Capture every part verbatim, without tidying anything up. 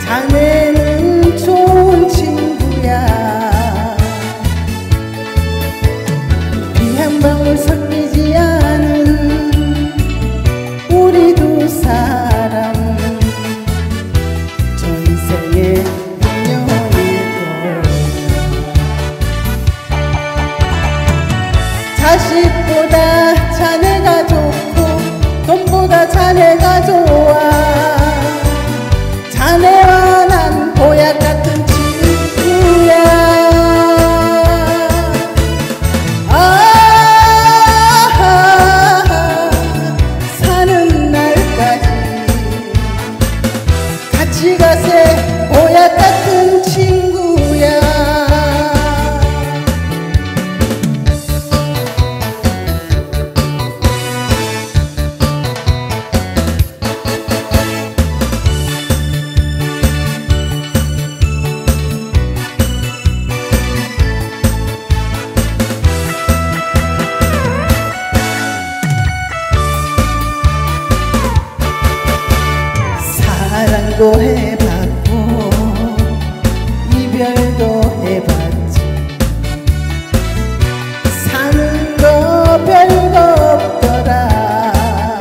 자네는 좋은 친구야. 비 한 방울 섞이지 않은 우리 두 사람, 전생의 인연일 거야. 자식보다 자네가 좋고 돈보다 자네가 좋아. 자네와 난 보약 같은 친구야. 아, 사는 날까지 같이 가세. 보약 같은 친구야. 사랑도 해봤고 이별도 해봤지. 사는 거 별거 없더라.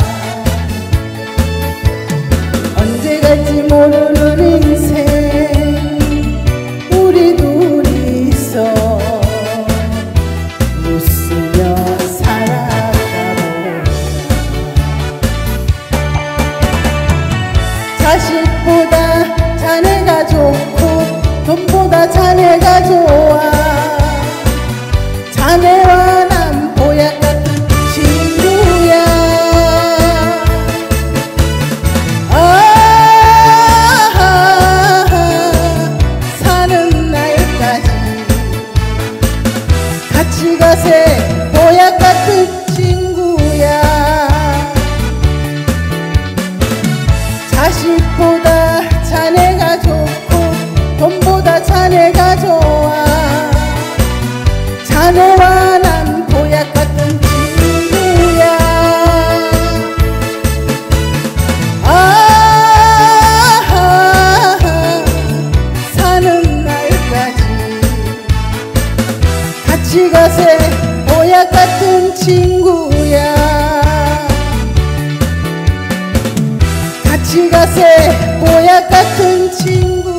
언제 갈지 모르는 인생 우리 둘이서 웃으며 살아가보자. 자식보다 자네가 좋고 돈보다 자네가 좋아. 자네와 난 보약 같은 친구야. 아, 사는 날까지 같이 가세. 보약 같은 친구야. 자식보다 자네가 좋고 돈보다 자네가 좋아. 자네와 난 보약 같은 친구야. 아, 사는 날까지 같이 가세. 보약 같은 친구야. 같이 가세. 보약 같은 친구.